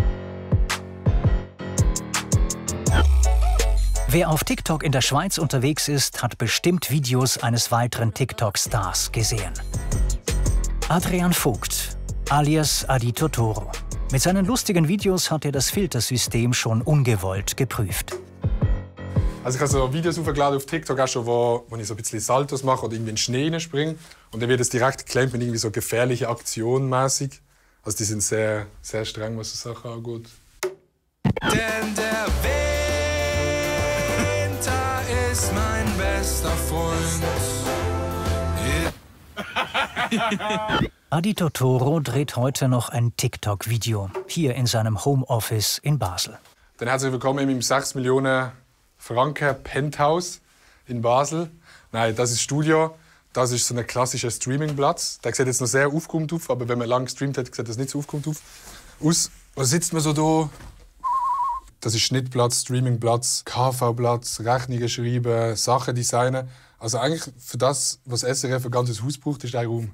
Wer auf TikTok in der Schweiz unterwegs ist, hat bestimmt Videos eines weiteren TikTok-Stars gesehen. Adrian Vogt, alias Adi Totoro. Mit seinen lustigen Videos hat er das Filtersystem schon ungewollt geprüft. Also ich habe so Videos hochgeladen auf TikTok, auch schon, wo, wo ich so ein bisschen Saltos mache oder irgendwie in den Schnee springe. Und dann wird es direkt geclaimt mit irgendwie so gefährliche Aktionen mäßig. Also die sind sehr, sehr streng, was so Sachen angeht. Denn der Winter ist mein bester Freund. Adi Totoro dreht heute noch ein TikTok-Video, hier in seinem Homeoffice in Basel. Dann herzlich willkommen in meinem sechs Millionen Franken Penthouse in Basel. Nein, das ist Studio. Das ist so ein klassischer Streamingplatz. Der sieht jetzt noch sehr aufgeräumt aus, aber wenn man lange gestreamt hat, sieht das nicht so aufgeräumt aus. Da sitzt man so da. Das ist Schnittplatz, Streamingplatz, K V-Platz, Rechnungen schreiben, Sachen designen. Also eigentlich für das, was S R F ein ganzes Haus braucht, ist der Raum.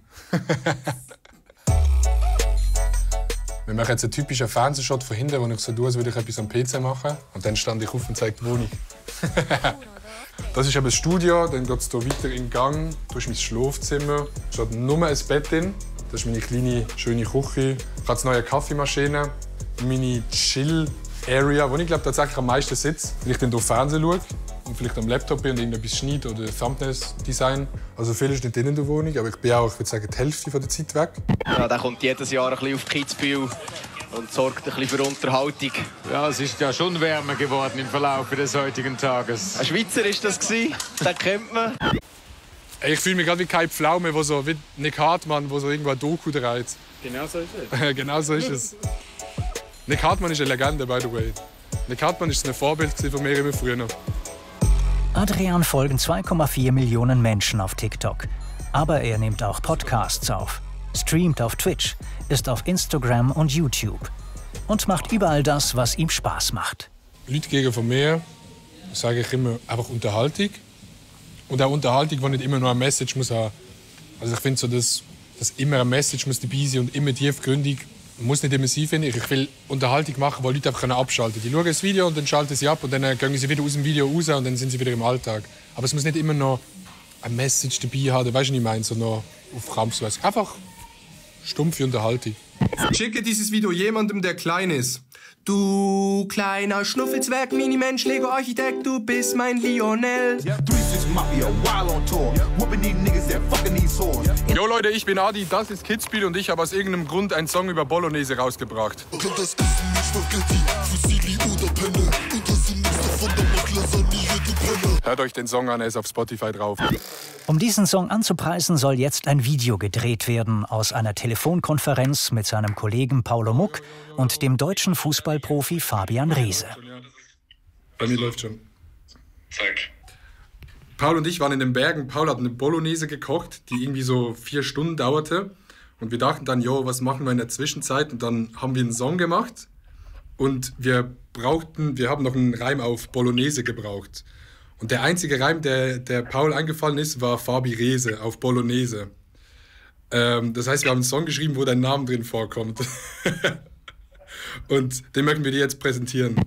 Wir machen jetzt einen typischen Fernsehshot von hinten, wo ich so tue, als würde ich etwas am P C machen. Und dann stand ich auf und zeige die Wohnung. Das ist eben das Studio, dann geht es hier weiter in den Gang. Das ist mein Schlafzimmer. Da steht nur ein Bett drin. Das ist meine kleine, schöne Küche. Ich habe eine neue Kaffeemaschine. Meine Chill-Area, wo ich glaube tatsächlich am meisten sitze. Wenn ich dann hier Fernsehen schaue und vielleicht am Laptop bin und irgendetwas schneide oder Thumbnails design. Also viel ist nicht drin in der Wohnung, aber ich bin auch, ich würde sagen, die Hälfte der Zeit weg. Ja, der kommt jedes Jahr ein bisschen auf Kitzbühel und sorgt ein bisschen für Unterhaltung. Ja, es ist ja schon wärmer geworden im Verlauf des heutigen Tages. Ein Schweizer war das, den kennt man. Ich fühle mich gerade wie Kai Pflaume, wo so, wie Nick Hartmann, der so irgendwo ein Doku dreht. Genau so ist es. Genau so ist es. Nick Hartmann ist eine Legende, by the way. Nick Hartmann war ein Vorbild von mir immer früher. Adrian folgen zwei Komma vier Millionen Menschen auf TikTok. Aber er nimmt auch Podcasts auf, streamt auf Twitch, ist auf Instagram und YouTube und macht überall das, was ihm Spaß macht. Leute gegen von mir sage ich immer einfach Unterhaltung. Und auch Unterhaltung, die nicht immer nur eine Message muss haben. Also ich finde so, dass, dass immer eine Message muss dabei sein und immer tiefgründig muss nicht immer sein, finde ich. Ich will Unterhaltung machen, wo Leute einfach abschalten können. Die schauen das Video und dann schalten sie ab und dann gehen sie wieder aus dem Video raus und dann sind sie wieder im Alltag. Aber es muss nicht immer noch eine Message dabei haben, weißt du, was ich meine, so noch auf Krampfsweise. Einfach stumpfe Unterhaltung. Schicke dieses Video jemandem, der klein ist. Du kleiner Schnuffelzwerg, Minimensch, Lego-Architekt, du bist mein Lionel. Jo Leute, ich bin Adi, das ist Kidsspiel und ich habe aus irgendeinem Grund einen Song über Bolognese rausgebracht. Hört euch den Song an, er ist auf Spotify drauf. Um diesen Song anzupreisen, soll jetzt ein Video gedreht werden aus einer Telefonkonferenz mit seinem Kollegen Paulo Muck und dem deutschen Fußballprofi Fabian Reese. Bei mir läuft schon. Zack. Paul und ich waren in den Bergen. Paul hat eine Bolognese gekocht, die irgendwie so vier Stunden dauerte. Und wir dachten dann, jo, was machen wir in der Zwischenzeit? Und dann haben wir einen Song gemacht. Und wir brauchten, wir haben noch einen Reim auf Bolognese gebraucht. Und der einzige Reim, der, der Paul eingefallen ist, war Fabi Reese auf Bolognese. Ähm, das heißt, wir haben einen Song geschrieben, wo dein Name drin vorkommt. Und den möchten wir dir jetzt präsentieren.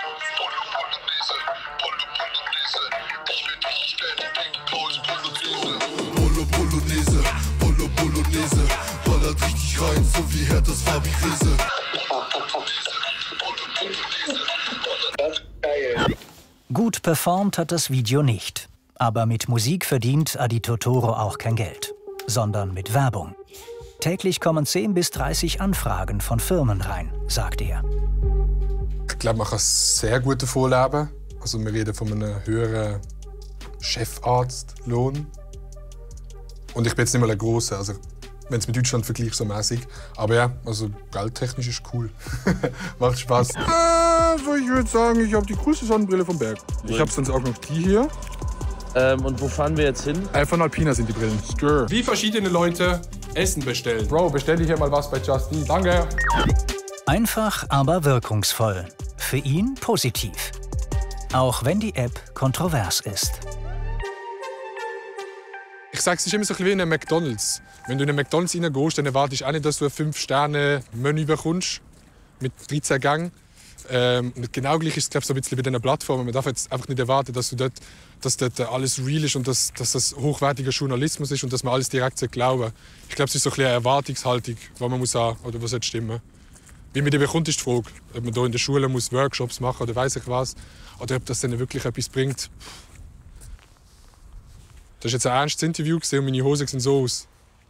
Bolo Bolognese, Bolo Bolognese, ballert richtig rein, so wie Herthas Fabi Reese. Gut performt hat das Video nicht. Aber mit Musik verdient Adi Totoro auch kein Geld, sondern mit Werbung. Täglich kommen zehn bis dreißig Anfragen von Firmen rein, sagt er. Ich glaube, man kann sehr gut davon leben. Also wir reden von einem höheren Chefarztlohn. Und ich bin jetzt nicht mal ein grosser, also wenn es mit Deutschland vergleicht, so mäßig. Aber ja, also geldtechnisch ist cool. Macht Spaß. Also ich würde sagen, ich habe die coolste Sonnenbrille vom Berg. Ich habe sonst auch noch die hier. Ähm, und wo fahren wir jetzt hin? Äh, von Alpina sind die Brillen. Stir. Wie verschiedene Leute Essen bestellen. Bro, bestell dir hier mal was bei Just Eat. Danke. Einfach, aber wirkungsvoll. Für ihn positiv. Auch wenn die App kontrovers ist. Ich sage, es ist immer so ein bisschen wie in einem McDonald's. Wenn du in einen McDonald's reingehst, dann erwartest du auch nicht, dass du ein fünf Sterne Menü bekommst mit dreizehn Gängen. Ähm, und genau gleich ist es, glaube ich, so ein bisschen bei diesen Plattformen. Man darf jetzt einfach nicht erwarten, dass, du dort, dass dort alles real ist und dass, dass das hochwertiger Journalismus ist und dass man alles direkt glauben. Ich glaube, es ist so ein bisschen eine Erwartungshaltung, die man muss haben oder was sollte stimmen. Wie man die bekommt, ist die Frage, ob man hier in der Schule muss Workshops machen oder weiß ich was, oder ob das dann wirklich etwas bringt. Das war jetzt ein ernstes Interview und meine Hosen sehen so aus.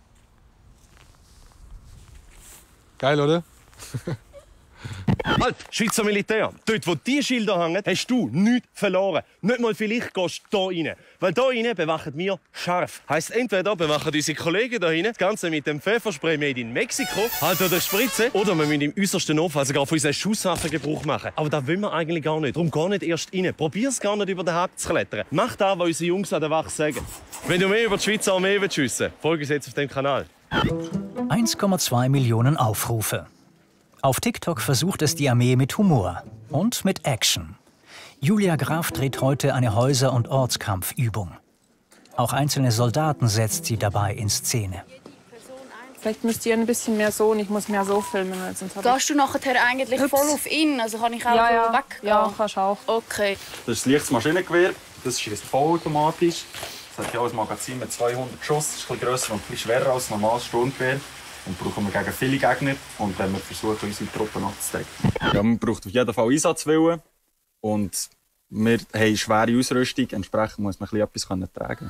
Geil, oder? Halt, Schweizer Militär. Dort, wo die Schilder hängen, hast du nichts verloren. Nicht mal vielleicht gehst du hier rein. Weil hier rein bewachen wir scharf. Heisst, entweder bewachen unsere Kollegen hier rein das Ganze mit dem Pfefferspray made in Mexiko, halt oder Spritze, oder wir müssen im äußersten Notfall sogar von unseren Schusswaffen Gebrauch machen. Aber das will man eigentlich gar nicht. Darum geh nicht erst rein. Probier's gar nicht über den Haupt zu klettern. Mach das, was unsere Jungs an der Wache sagen. Wenn du mehr über die Schweizer Armee willst wissen, folge uns jetzt auf dem Kanal. eins Komma zwei Millionen Aufrufe. Auf TikTok versucht es die Armee mit Humor und mit Action. Julia Graf dreht heute eine Häuser- und Ortskampfübung. Auch einzelne Soldaten setzt sie dabei in Szene. Vielleicht müsst ihr ein bisschen mehr so und ich muss mehr so filmen. Sonst Gehst du nachher eigentlich Ups. voll auf ihn? Also kann ich auch ja, ja. weggehen? Ja, kannst auch. Okay. Das ist das leichtes Maschinengewehr. Das ist vollautomatisch. Das hat ja auch ein Magazin mit zweihundert Schuss. Das ist ein bisschen grösser und ein bisschen schwerer als ein normales Sturmgewehr. Und brauchen wir gegen viele Gegner und dann wir versuchen, unsere Truppen nachzudecken. Ja, man braucht auf jeden Fall Einsatzwillen und wir haben schwere Ausrüstung, entsprechend muss man etwas tragen.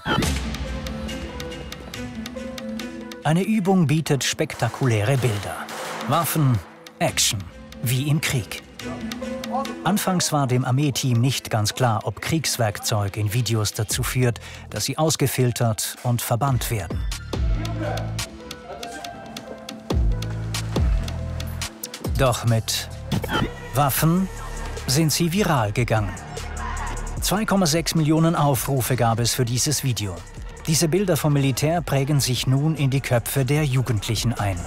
Eine Übung bietet spektakuläre Bilder. Waffen, Action, wie im Krieg. Anfangs war dem Armeeteam nicht ganz klar, ob Kriegswerkzeug in Videos dazu führt, dass sie ausgefiltert und verbannt werden. Doch mit Waffen sind sie viral gegangen. zwei Komma sechs Millionen Aufrufe gab es für dieses Video. Diese Bilder vom Militär prägen sich nun in die Köpfe der Jugendlichen ein.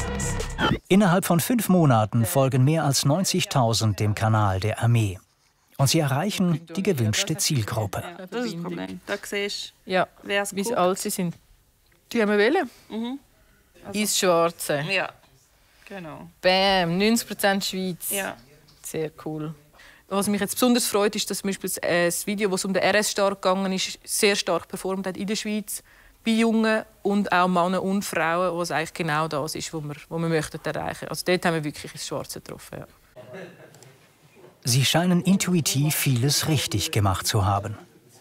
Innerhalb von fünf Monaten folgen mehr als neunzigtausend dem Kanal der Armee. Und sie erreichen die gewünschte Zielgruppe. Ja, das ist das Problem. Da siehst du, ja, wer wie alt sie sind. Die haben wir wählen. Mhm. Also, ins Schwarze. Ja, genau. Bam, neunzig Prozent Schweiz. Ja. Sehr cool. Was mich jetzt besonders freut, ist, dass zum Beispiel das Video, das um den R S stark gegangen ist, sehr stark performt hat in der Schweiz. Bei Jungen und auch Männern und Frauen, was eigentlich genau das ist, was wir, was wir möchten erreichen. Also dort haben wir wirklich ins Schwarze getroffen. Ja. Sie scheinen intuitiv vieles richtig gemacht zu haben.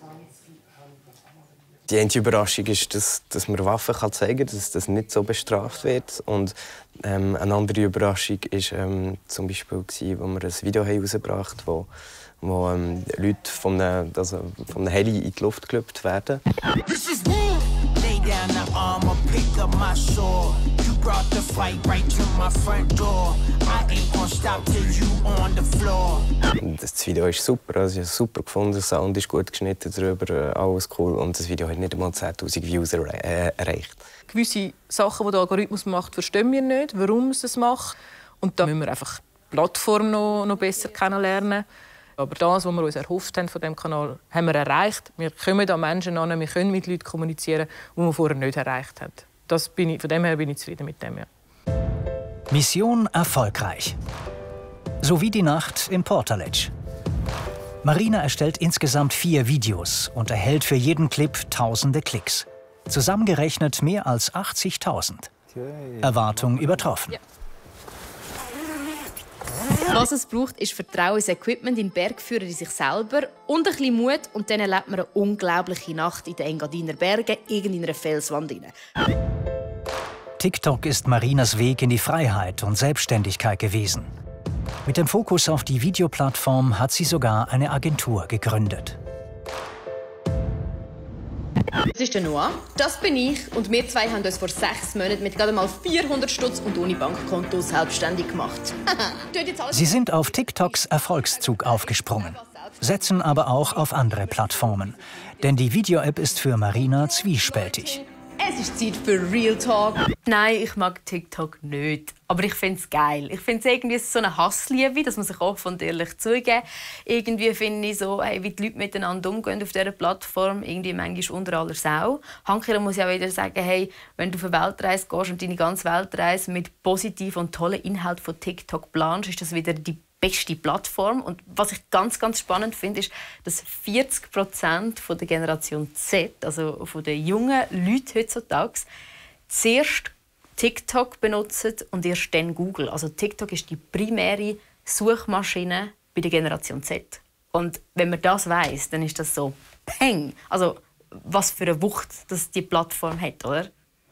Die eine Überraschung ist, dass, dass man Waffen kann zeigen kann, dass das nicht so bestraft wird. Und ähm, eine andere Überraschung war ähm, zum Beispiel, gewesen, wo wir ein Video herausgebracht haben, wo, wo ähm, Leute von einem, also von einem Heli in die Luft gelöpft werden. Das Video ist super, also ich habe es super gefunden, der Sound ist gut geschnitten darüber, alles cool. Und das Video hat nicht einmal zehntausend Views erreicht. Gewisse Sachen, die der Algorithmus macht, verstehen wir nicht, warum es das macht. Und da müssen wir einfach die Plattform noch, noch besser kennenlernen. Aber das, was wir uns erhofft haben von diesem Kanal, haben wir erreicht. Wir kommen an Menschen an, wir können mit Leuten kommunizieren, die wir vorher nicht erreicht haben. Das bin ich, von dem her bin ich zufrieden mit dem. Ja. Mission erfolgreich. So wie die Nacht im Portaledge. Marina erstellt insgesamt vier Videos und erhält für jeden Clip tausende Klicks. Zusammengerechnet mehr als achtzigtausend. Erwartung übertroffen. Ja. Was es braucht, ist Vertrauen ins Equipment, in Bergführer in sich selber und ein bisschen Mut. Und dann erlebt man eine unglaubliche Nacht in den Engadiner Bergen, in einer Felswand rein. TikTok ist Marinas Weg in die Freiheit und Selbstständigkeit gewesen. Mit dem Fokus auf die Videoplattform hat sie sogar eine Agentur gegründet. Das ist der Noah, das bin ich und wir zwei haben uns vor sechs Monaten mit gerade mal vierhundert Stutz und ohne Bankkonto selbstständig gemacht. Sie sind auf TikToks Erfolgszug aufgesprungen, setzen aber auch auf andere Plattformen. Denn die Video-App ist für Marina zwiespältig. Es ist Zeit für Real Talk. Nein, ich mag TikTok nicht. Aber ich finde es geil. Ich finde es irgendwie so eine Hassliebe, dass man sich offen und ehrlich zugeben. Irgendwie finde ich so, hey, wie die Leute miteinander umgehen auf dieser Plattform, irgendwie manchmal unter aller Sau. Handkehrt muss ich auch wieder sagen, hey, wenn du auf eine Weltreise gehst und deine ganze Weltreise mit positiven und tollen Inhalten von TikTok planst, ist das wieder die beste Plattform. Und was ich ganz, ganz spannend finde, ist, dass vierzig Prozent von der Generation Z, also von den jungen Leuten heutzutage, zuerst TikTok benutzen und erst dann Google. Also TikTok ist die primäre Suchmaschine bei der Generation Z. Und wenn man das weiss, dann ist das so peng. Also was für eine Wucht das die Plattform hat, oder?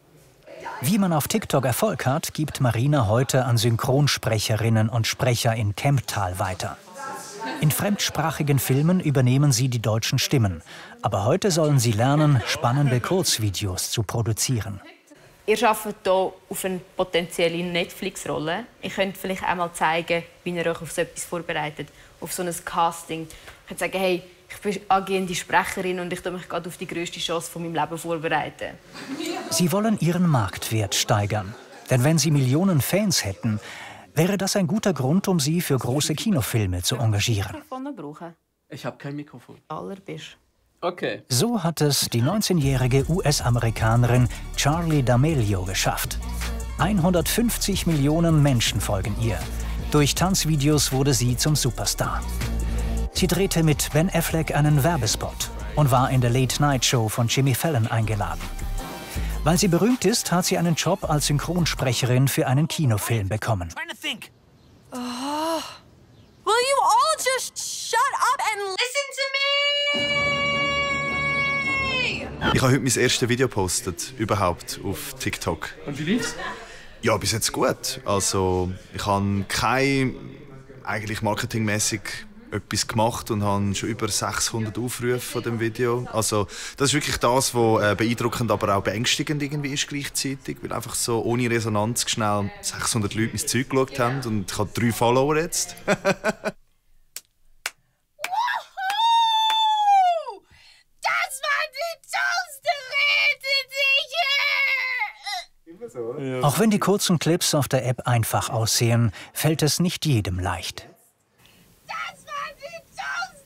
Wie man auf TikTok Erfolg hat, gibt Marina heute an Synchronsprecherinnen und Sprecher in Kemptal weiter. In fremdsprachigen Filmen übernehmen sie die deutschen Stimmen. Aber heute sollen sie lernen, spannende Kurzvideos zu produzieren. Ihr arbeitet hier auf eine potenzielle Netflix-Rolle. Ich könnte vielleicht einmal zeigen, wie ihr euch auf so etwas vorbereitet, auf so ein Casting. Ich könnte sagen, hey, ich bin agierende Sprecherin und ich tue mich gerade auf die grösste Chance von meinem Leben vorbereiten. Sie wollen ihren Marktwert steigern. Denn wenn sie Millionen Fans hätten, wäre das ein guter Grund, um sie für große Kinofilme zu engagieren. Ich habe kein Mikrofon. Aller bist. Okay. So hat es die neunzehnjährige U S-Amerikanerin Charli D'Amelio geschafft. hundertfünfzig Millionen Menschen folgen ihr. Durch Tanzvideos wurde sie zum Superstar. Sie drehte mit Ben Affleck einen Werbespot und war in der Late-Night-Show von Jimmy Fallon eingeladen. Weil sie berühmt ist, hat sie einen Job als Synchronsprecherin für einen Kinofilm bekommen. Oh. Will you all just shut up and listen to me? Ich habe heute mein erstes Video gepostet, überhaupt, auf TikTok. Und wie lief's? Ja, bis jetzt gut. Also, ich habe kein, eigentlich marketingmäßig etwas gemacht und habe schon über sechshundert Aufrufe von dem Video. Also, das ist wirklich das, was beeindruckend, aber auch beängstigend irgendwie ist gleichzeitig, weil einfach so ohne Resonanz schnell sechshundert Leute mein Zeug geschaut haben und ich habe drei Follower jetzt. Auch wenn die kurzen Clips auf der App einfach aussehen, fällt es nicht jedem leicht. Das war die tollste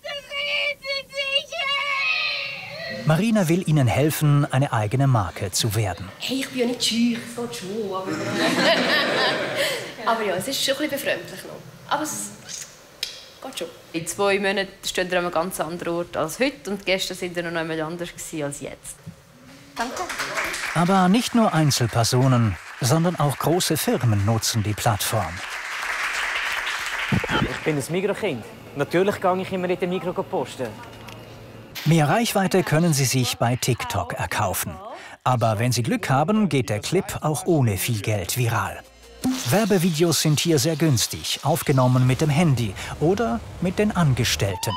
Marina will ihnen helfen, eine eigene Marke zu werden. Hey, ich bin ja nicht scheu, es geht schon. Aber, aber ja, es ist schon ein bisschen befremdlich noch. Aber es geht schon. In zwei Monaten stehen wir an einem ganz anderen Ort als heute und gestern sind wir noch einmal anders als jetzt. Danke. Aber nicht nur Einzelpersonen, sondern auch große Firmen nutzen die Plattform. Ich bin ein Mikrokind. Natürlich gehe ich immer in den Mikro posten. Mehr Reichweite können Sie sich bei TikTok erkaufen. Aber wenn Sie Glück haben, geht der Clip auch ohne viel Geld viral. Werbevideos sind hier sehr günstig, aufgenommen mit dem Handy oder mit den Angestellten.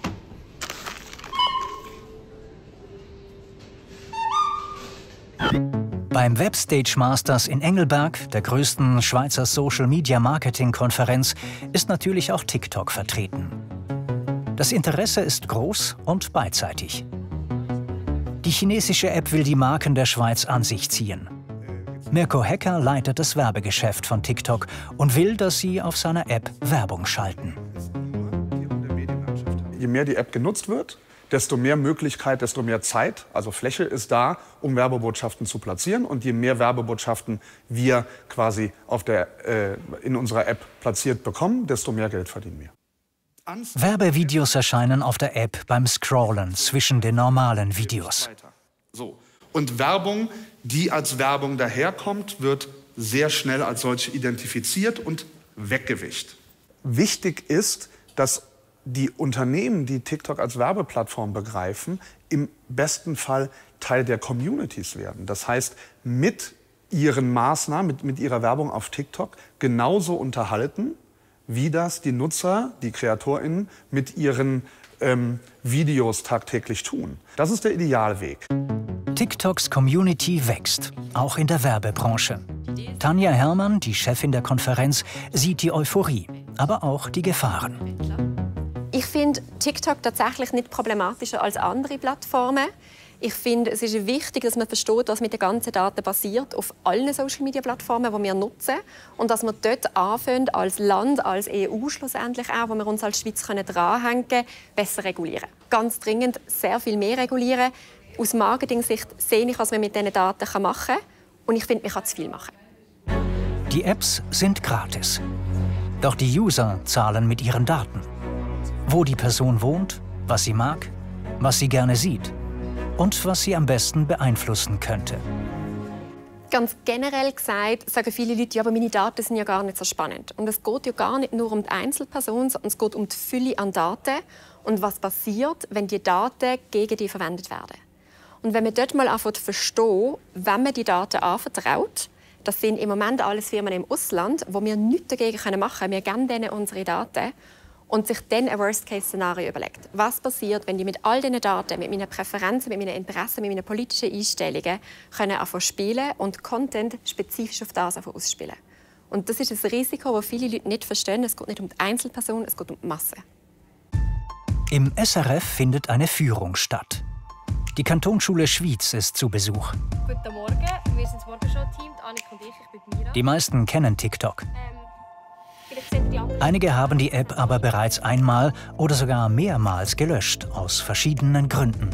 Beim Webstage Masters in Engelberg, der größten Schweizer Social-Media-Marketing-Konferenz, ist natürlich auch TikTok vertreten. Das Interesse ist groß und beidseitig. Die chinesische App will die Marken der Schweiz an sich ziehen. Mirko Hecker leitet das Werbegeschäft von TikTok und will, dass sie auf seiner App Werbung schalten. Je mehr die App genutzt wird, desto mehr Möglichkeit, desto mehr Zeit, also Fläche ist da, um Werbebotschaften zu platzieren. Und je mehr Werbebotschaften wir quasi auf der, äh, in unserer App platziert bekommen, desto mehr Geld verdienen wir. Werbevideos erscheinen auf der App beim Scrollen zwischen den normalen Videos. So. Und Werbung, die als Werbung daherkommt, wird sehr schnell als solche identifiziert und weggewischt. Wichtig ist, dass die Unternehmen, die TikTok als Werbeplattform begreifen, im besten Fall Teil der Communities werden. Das heißt, mit ihren Maßnahmen, mit, mit ihrer Werbung auf TikTok genauso unterhalten, wie das die Nutzer, die KreatorInnen mit ihren ähm, Videos tagtäglich tun. Das ist der Idealweg. TikToks Community wächst, auch in der Werbebranche. Tanja Herrmann, die Chefin der Konferenz, sieht die Euphorie, aber auch die Gefahren. Ich finde TikTok tatsächlich nicht problematischer als andere Plattformen. Ich finde, es ist wichtig, dass man versteht, was mit den ganzen Daten passiert auf allen Social-Media-Plattformen, die wir nutzen. Und dass wir dort anfangen, als Land, als E U schlussendlich auch, wo wir uns als Schweiz dranhängen können, besser regulieren. Ganz dringend sehr viel mehr regulieren. Aus Marketing-Sicht sehe ich, was man mit diesen Daten machen kann. Und ich finde, man kann zu viel machen. Die Apps sind gratis. Doch die User zahlen mit ihren Daten. Wo die Person wohnt, was sie mag, was sie gerne sieht und was sie am besten beeinflussen könnte. Ganz generell gesagt sagen viele Leute, ja, aber meine Daten sind ja gar nicht so spannend. Und es geht ja gar nicht nur um die Einzelperson, sondern es geht um die Fülle an Daten und was passiert, wenn die Daten gegen die verwendet werden. Und wenn man dort mal anfängt zu verstehen, wenn man die Daten anvertraut, das sind im Moment alles Firmen im Ausland, wo wir nichts dagegen machen können. Wir geben denen unsere Daten. Und sich dann ein Worst-Case-Szenario überlegt. Was passiert, wenn die mit all diesen Daten, mit meinen Präferenzen, mit meinen Interessen, mit meinen politischen Einstellungen können anfangen spielen und Content spezifisch auf das ausspielen. Und das ist ein Risiko, das viele Leute nicht verstehen. Es geht nicht um die Einzelperson, es geht um die Masse. Im S R F findet eine Führung statt. Die Kantonsschule Schwyz ist zu Besuch. Guten Morgen, wir sind das Morgenschau-Team, Annika und ich, ich bin Mira. Die meisten kennen TikTok. Ähm, Einige haben die App aber bereits einmal oder sogar mehrmals gelöscht, aus verschiedenen Gründen.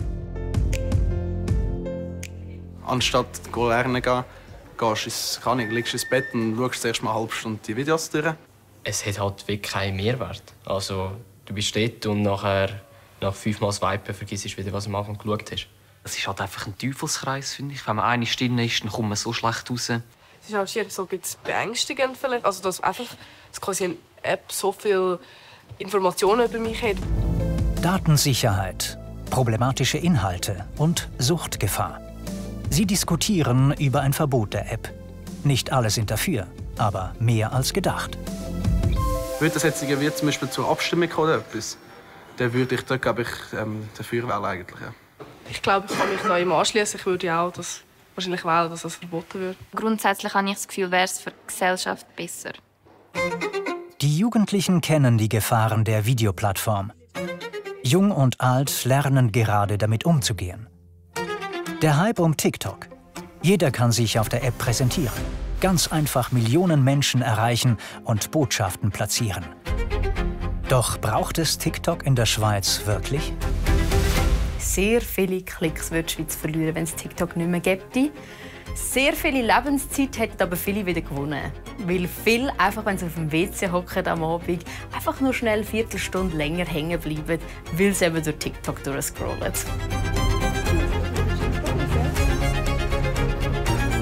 Anstatt zu lernen gehen, gehst ins, kann ich, liegst ins Bett und schaust zuerst mal eine halbe Stunde die Videos durch. Es hat halt wirklich keinen Mehrwert. Also, du bist dort und nachher, nach fünfmal Swipen vergisst du wieder, was du am Anfang geschaut hast. Es ist halt einfach ein Teufelskreis, finde ich. Wenn man eine Stunde ist, dann kommt man so schlecht raus. Es ist halt schier so ein bisschen beängstigend vielleicht. Also, dass einfach dass quasi eine App so viele Informationen über mich hat. Datensicherheit, problematische Inhalte und Suchtgefahr. Sie diskutieren über ein Verbot der App. Nicht alle sind dafür, aber mehr als gedacht. Würde das jetzt irgendwie zum Beispiel zur Abstimmung oder etwas, dann würde ich da, glaube ich, ähm, dafür wählen eigentlich. Ja. Ich glaube, ich kann mich da ihm anschließen. Ich würde ja auch das wahrscheinlich wählen, dass das verboten wird. Grundsätzlich habe ich das Gefühl, wäre es für die Gesellschaft besser. Die Jugendlichen kennen die Gefahren der Videoplattform. Jung und alt lernen gerade damit umzugehen. Der Hype um TikTok. Jeder kann sich auf der App präsentieren, ganz einfach Millionen Menschen erreichen und Botschaften platzieren. Doch braucht es TikTok in der Schweiz wirklich? Sehr viele Klicks würde die Schweiz verlieren, wenn es TikTok nicht mehr gäbe. Sehr viele Lebenszeit hätten aber viele wieder gewonnen. Weil viele, einfach wenn sie auf dem W C hocken am Abend, einfach nur schnell eine Viertelstunde länger hängen bleiben, weil sie eben durch TikTok durchscrollen.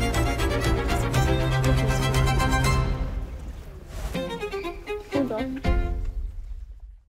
Hold on.